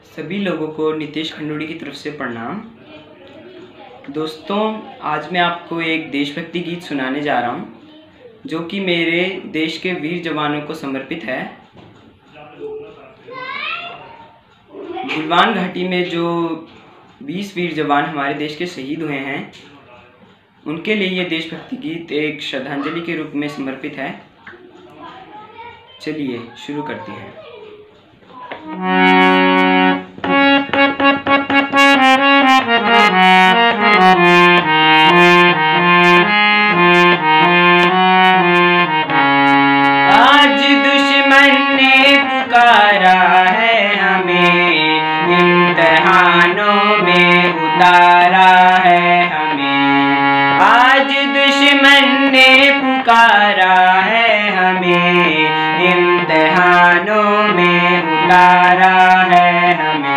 सभी लोगों को नितेश खंडूड़ी की तरफ से प्रणाम। दोस्तों, आज मैं आपको एक देशभक्ति गीत सुनाने जा रहा हूँ जो कि मेरे देश के वीर जवानों को समर्पित है। गलवान घाटी में जो 20 वीर जवान हमारे देश के शहीद हुए हैं, उनके लिए ये देशभक्ति गीत एक श्रद्धांजलि के रूप में समर्पित है। चलिए शुरू करते हैं। आज दुश्मन ने पुकारा है हमें, इम्तिहानों में उतारा है हमें। आज दुश्मन ने पुकारा है हमें, इम्तिहानों में उतारा है हमें।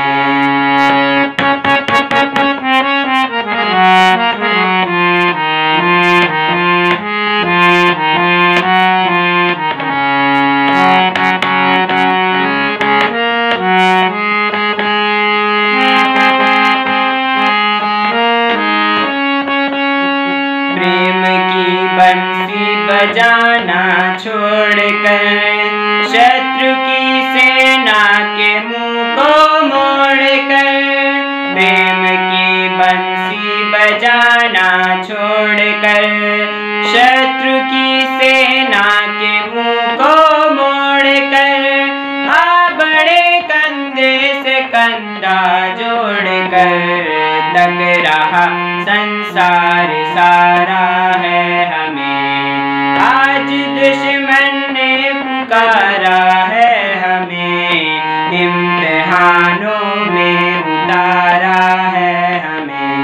प्रेम की बंसी बजाना छोड़कर शत्रु की सेना के मुंह को मोड़कर, प्रेम की बंसी बजाना छोड़कर शत्रु की सेना के मुंह को मोड़कर, आ बड़े कंधे से कंधा जोड़कर, तक रहा संसार सारा है हमें। आज दुश्मन ने पुकारा है हमें, इम्तिहानों में उतारा है हमें।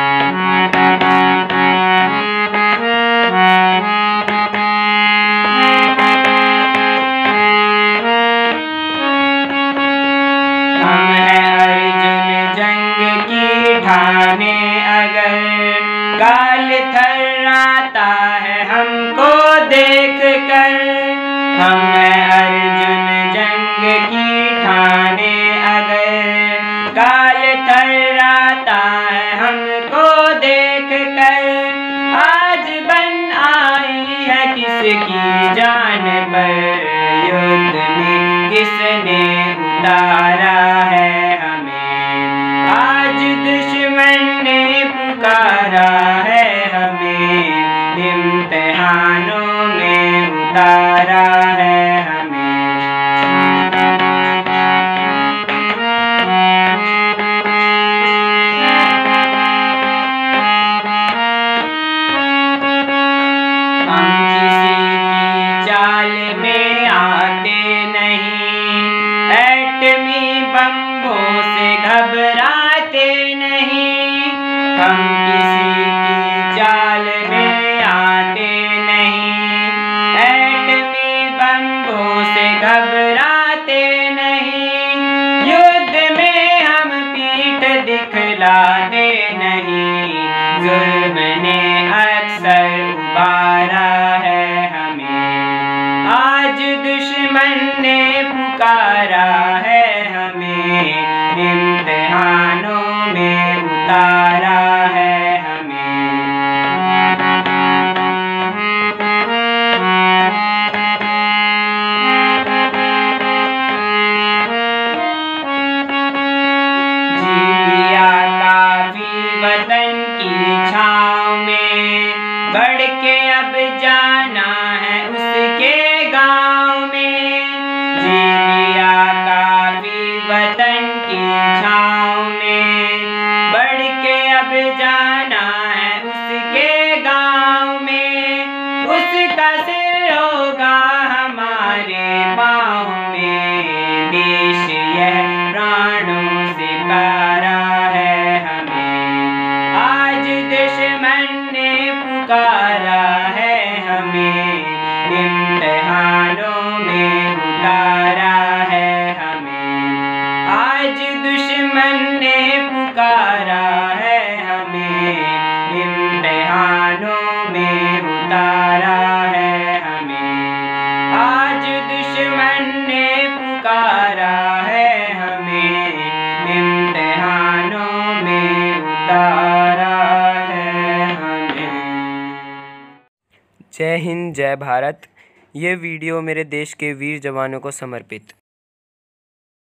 हम हैं अर्जुन जंग की ठाने, अगर काल थर्राता है हमको देख कर। हम हैं अर्जुन जंग की ठाने, अगर काल थर्राता है हमको देख कर। आज बन आई है किसकी जान पर, युद्ध में किसने उतारा है हमें। आज दुश्मन ने पुकारा है हमें, इम्तिहानों में उतारा है हमें। हम किसी की चाल में आते नहीं, एटमी बम्बों से घबराते नहीं। हम किसी की चाल में आते नहीं, एटमी बम्बों से घबराते नहीं। युद्ध में हम पीठ दिखलाते नहीं, जुल्म ने अक्सर उबारा है हमें। आज दुश्मन ने पुकारा है हमें, इम्तिहानों में उतारा है हमें। जी लिया काफी वतन की छाँव में, बढ़ के अब जाना है उसके गाँव में। जी लिया काफी वतन की छाँव में, बढ़ के अब जय हिंद, जय भारत। ये वीडियो मेरे देश के वीर जवानों को समर्पित।